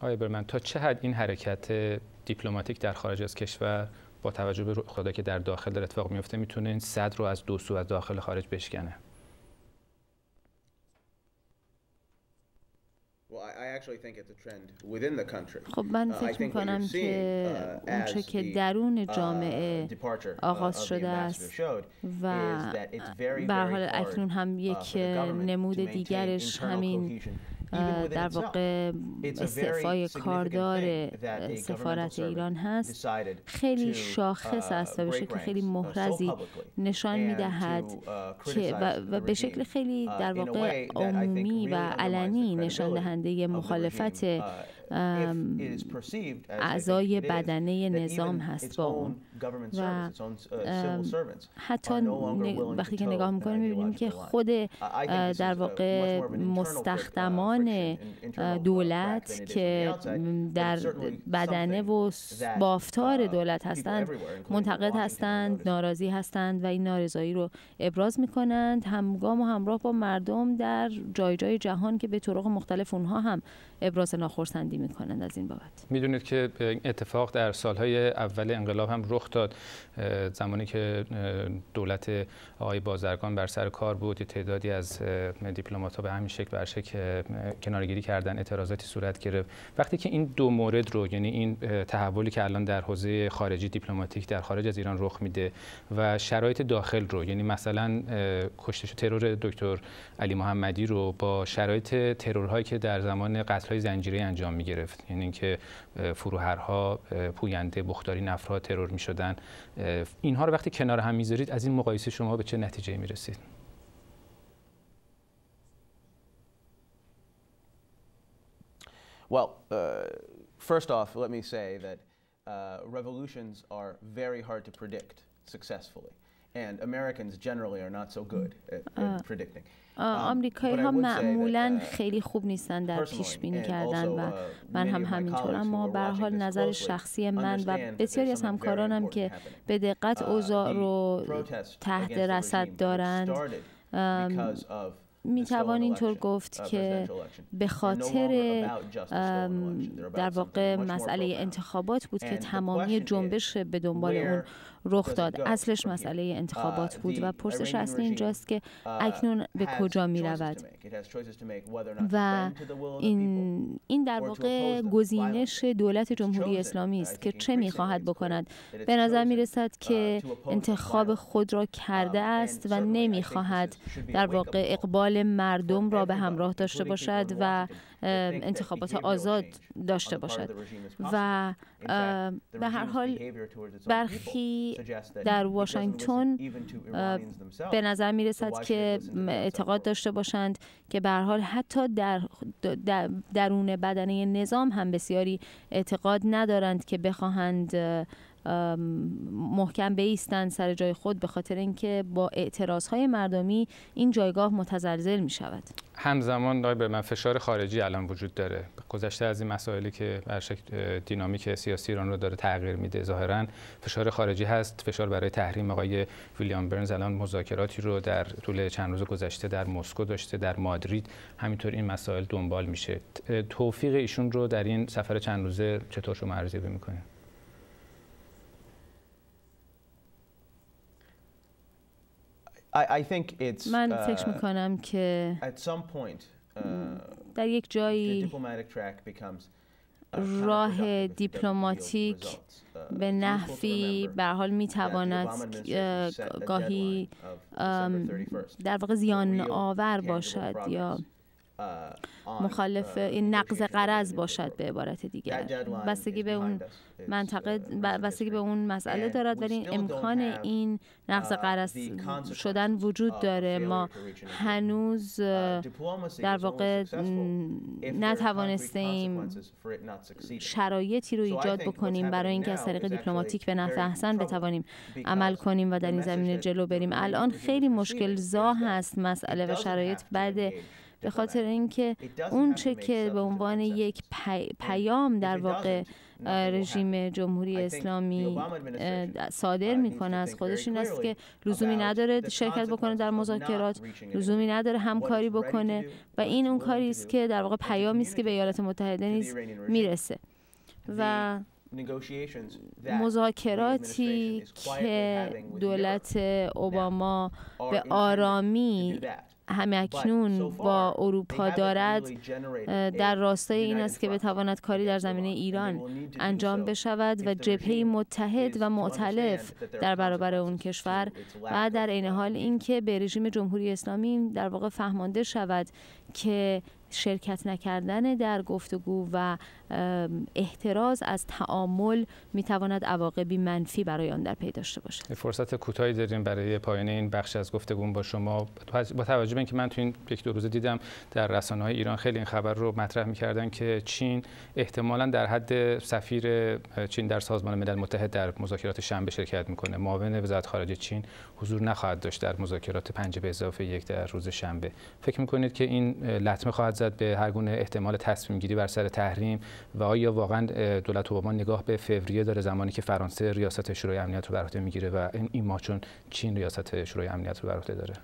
آقای برمن، تا چه حد این حرکت دیپلماتیک در خارج از کشور با توجه به رخدادهایی که در داخل در اتفاق میفته میتونه این سد رو از دو سو از داخل خارج بشکنه؟ خب من فکر میکنم که اونچه که درون جامعه آغاز شده است و به هر حال اکنون هم یک نمود دیگرش همین در واقع استعفای کاردار سفارت ایران هست، خیلی شاخص است و به شکل خیلی محرزی نشان می‌دهد که و به شکل خیلی در واقع عمومی و علنی نشان دهنده مخالفت اعضای بدنه نظام هست با اون. و حتی وقتی که نگاه میکنیم میبینیم که خود در واقع مستخدمان دولت که در بدنه و بافتار دولت هستند منتقد هستند، ناراضی هستند و این نارضایی رو ابراز میکنند همگام و همراه با مردم در جای جای جهان که به طرق مختلف اونها هم ابراز ناخرسندی میکنند از این بابت. میدونید که اتفاق در سالهای اول انقلاب هم رخ داد، زمانی که دولت آقای بازرگان بر سر کار بود، تعدادی از دیپلمات‌ها به همین شکل برشک کنارگیری کردن، اعتراضاتی صورت گرفت. وقتی که این دو مورد رو، یعنی این تحولی که الان در حوزه خارجی دیپلماتیک در خارج از ایران رخ میده و شرایط داخل رو، یعنی مثلا کشته ترور دکتر علی محمدی رو با شرایط ترورهایی که در زمان قتل‌های زنجیره‌ای انجام می‌گرفت، یعنی اینکه فروهرها، پوینده، بختاری نفرها ترور می‌شدن، اینها رو وقتی کنار هم می‌ذارید از این مقایسه شما به چه نتیجه‌ای می‌رسید؟ Well, first off, let me say that revolutions are very hard to predict successfully, and Americans generally are not so good at predicting. آمریکایی ها معمولاً خیلی خوب نیستن در پیش بینی کردن و من هم همینطور، اما به هر حال نظر شخصی من و بسیاری از همکارانم که به دقت اوضاع رو تحت رصد دارند میتوان اینطور گفت که به خاطر در واقع مسئله انتخابات بود که تمامی جنبش به دنبال اون رخ داد. اصلش مسئله انتخابات بود و پرسش اصلی اینجاست که اکنون به کجا می رود و این در واقع گزینش دولت جمهوری اسلامی است که چه می خواهد بکند. به نظر می رسد که انتخاب خود را کرده است و نمی خواهد در واقع اقبال مردم را به همراه داشته باشد و انتخابات آزاد داشته باشد و به هر حال برخی در واشنگتن به نظر می رسد که اعتقاد داشته باشند که به هر حال حتی در درون بدنه نظام هم بسیاری اعتقاد ندارند که بخواهند محکم بایستند سر جای خود، به خاطر اینکه با اعتراضهای مردمی این جایگاه متزلزل می شود. همزمان آقای برمن فشار خارجی الان وجود داره، گذشته از این مسائلی که بر شکل دینامیک سیاسی ایران رو داره تغییر میده، ظاهرا فشار خارجی هست، فشار برای تحریم آقای ویلیام برنز الان مذاکراتی رو در طول چند روز گذشته در مسکو داشته، در مادرید همینطور این مسائل دنبال میشه. توفیق ایشون رو در این سفر چند روزه چطور شما ارزیابی میکنید؟ من فکر میکنم که در یک جایی راه دیپلماتیک به نحوی به هر حال میتواند گاهی در واقع زیان آور باشد یا مخالف این نقض غرض باشد، به عبارت دیگر بستگی به اون منطقه، بستگی به اون مسئله دارد، ولی این امکان این نقض غرض شدن وجود داره. ما هنوز در واقع نتوانستیم شرایطی رو ایجاد بکنیم برای اینکه از طریق دیپلماتیک به نفع احسن بتوانیم عمل کنیم و در این زمینه جلو بریم. الان خیلی مشکل زا هست مسئله و شرایط بعد به خاطر اینکه اون چه که به عنوان یک پیام در واقع رژیم جمهوری اسلامی صادر میکنه از خودش این است که لزومی نداره شرکت بکنه در مذاکرات، لزومی نداره همکاری بکنه و این اون کاری است که در واقع پیامی است که به ایالات متحده نیز میرسه. و مذاکراتی که دولت اوباما به آرامی همکنون با اروپا دارد در راستای این است که بتواند کاری در زمینه ایران انجام بشود و جبهه متحد و مؤتلف در برابر اون کشور و در عین حال اینکه به رژیم جمهوری اسلامی در واقع فهمانده شود که شرکت نکردن در گفتگو و احتراز از تعامل میتواند عواقبی منفی برای آن در پی داشته باشد. فرصت کوتاهی داریم برای پایان این بخش از گفتگو با شما. با توجه به اینکه من تو این یک دو روزه دیدم در رسانه‌های ایران خیلی این خبر رو مطرح می‌کردن که چین احتمالاً در حد سفیر چین در سازمان ملل متحد در مذاکرات شنبه شرکت می‌کنه. معاون وزارت خارجه چین حضور نخواهد داشت در مذاکرات 5+1 در روز شنبه. فکر می‌کنید که این لطمه خواهد زد به هر گونه احتمال تصمیم گیری بر سر تحریم و آیا واقعا دولت اوباما نگاه به فوریه داره زمانی که فرانسه ریاست شورای امنیت رو بر عهده میگیره و این ماه چون چین ریاست شورای امنیت رو بر عهده داره؟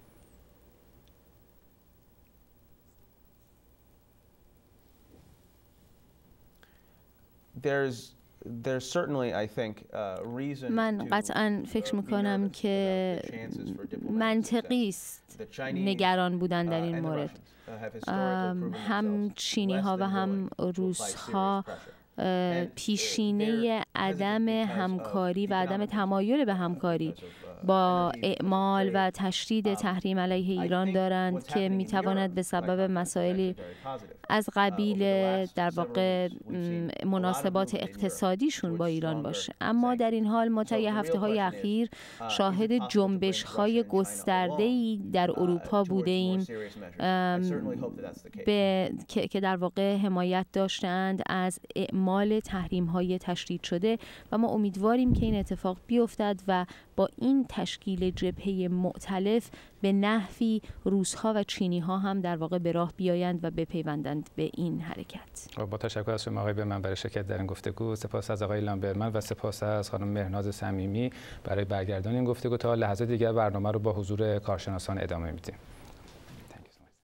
من قطعاً فکر میکنم که منطقی است نگران بودن در این مورد. هم چینی ها و هم روس ها پیشینه عدم همکاری و عدم تمایل به همکاری با اعمال و تشدید تحریم علیه ایران دارند که میتواند به سبب مسائلی از قبیل در واقع مناسبات اقتصادیشون با ایران باشه. اما در این حال ما طی هفته‌های اخیر شاهد جنبش‌های گسترده‌ای در اروپا بوده ایم که در واقع حمایت داشتند از اعمال تحریم‌های تشدید شده و ما امیدواریم که این اتفاق بیفتد و با این تشکیل جبهه مؤتلف به نحوی روس‌ها و چینی‌ها هم در واقع به راه بیایند و بپیوندند به این حرکت. با تشکر از شما آقای برمن برای شرکت در این گفتگو. سپاس از آقای ایلان برمن و سپاس از خانم مهرناز صمیمی برای برگرداندن این گفتگو. تا لحظه دیگر برنامه رو با حضور کارشناسان ادامه میدیم.